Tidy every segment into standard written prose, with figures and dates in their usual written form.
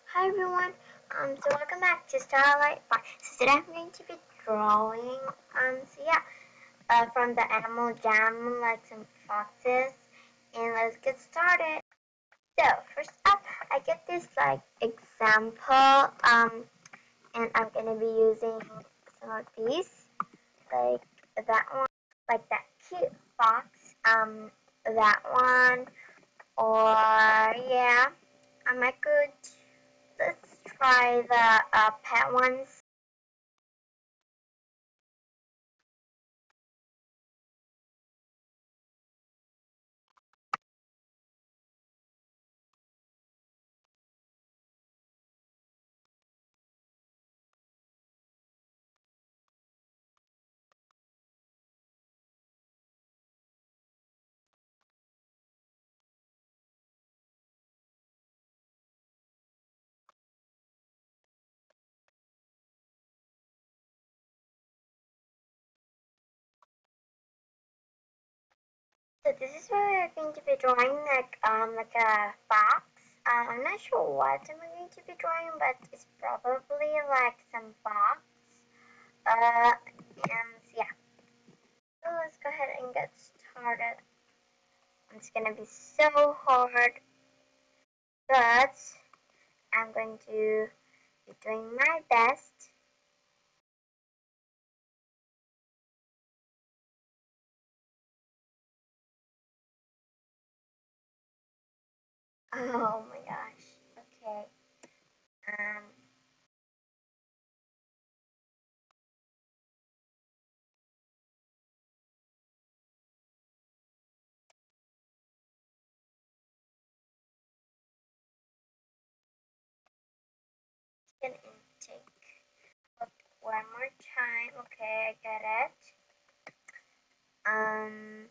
Hi everyone. So welcome back to Starlight Bar. So today I'm going to be drawing. From the Animal Jam, like some foxes, and let's get started. So first up, I get this like example. And I'm gonna be using some of these, like that one, like that cute fox. That one, or yeah, I might go. Let's try the pet ones. So this is where we're going to be drawing like a fox. I'm not sure what I'm going to be drawing, but it's probably like some fox. And yeah. So let's go ahead and get started. It's gonna be so hard, but I'm going to be doing my best. Oh my gosh. Okay. Um. Gonna take one more time. Okay, I get it. Um,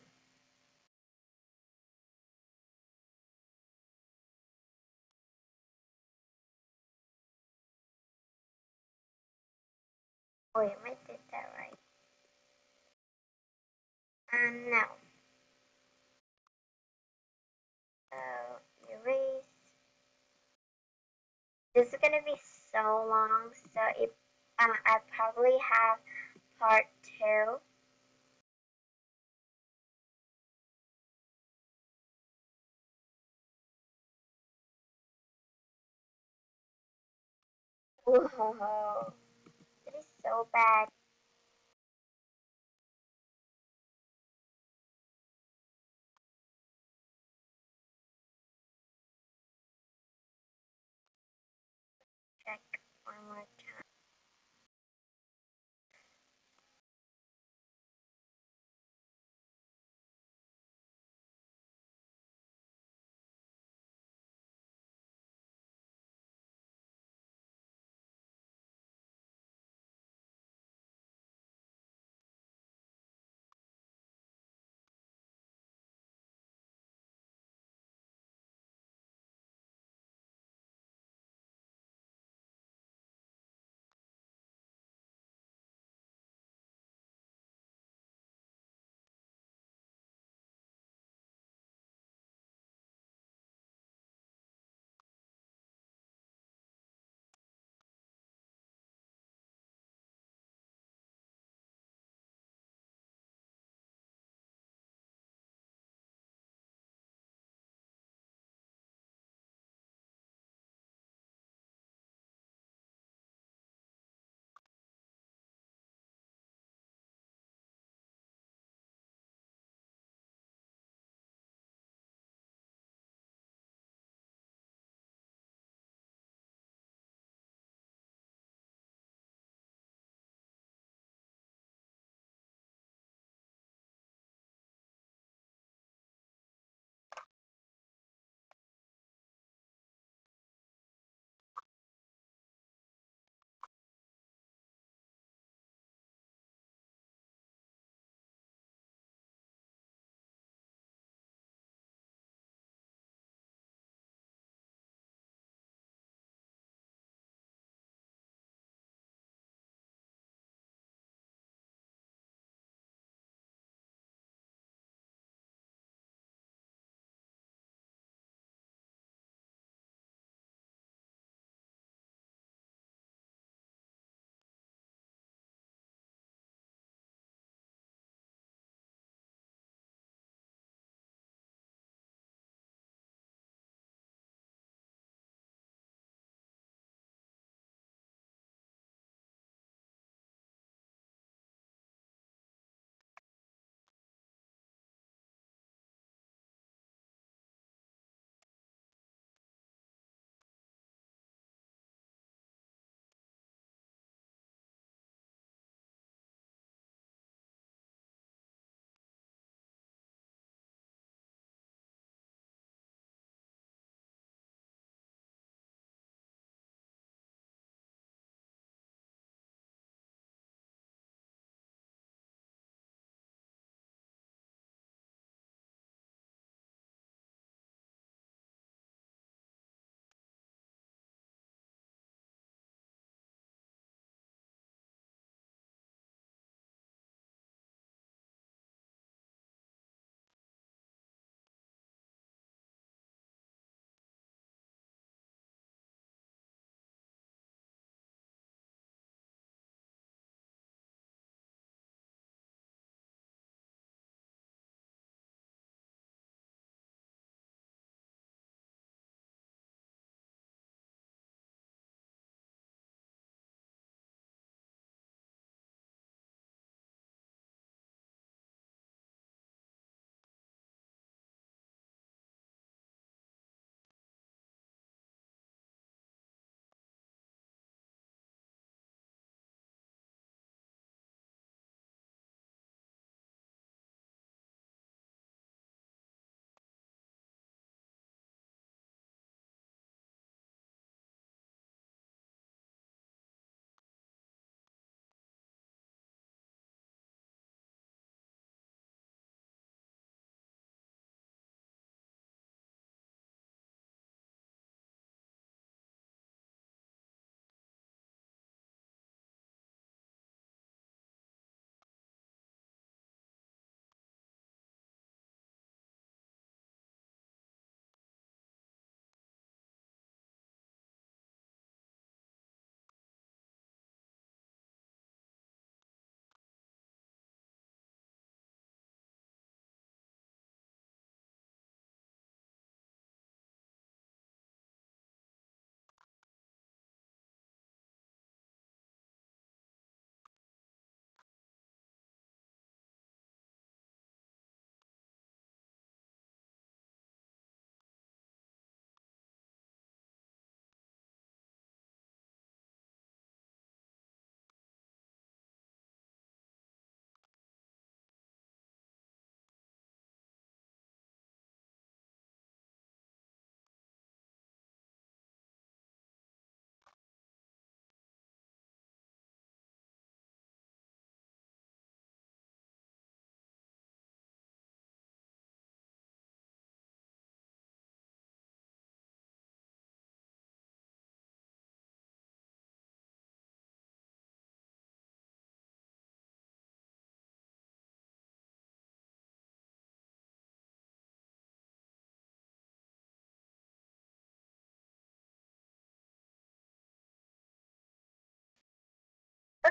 wait, I did that right. No. So, erase. This is gonna be so long, so I probably have part two. Whoa, that is so bad. Check one more time.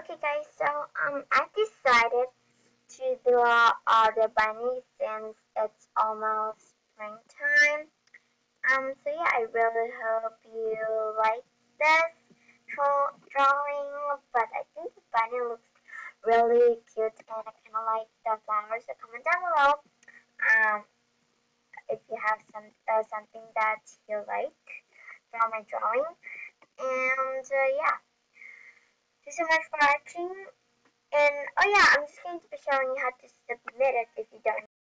Okay guys, so I decided to draw the bunny since it's almost springtime. So yeah, I really hope you like this drawing, but I think the bunny looks really cute and I kind of like the flowers. So comment down below um, if you have something that you like from my drawing. And yeah, thank you so much for watching. And oh yeah, I'm just going to be showing you how to submit it if you don't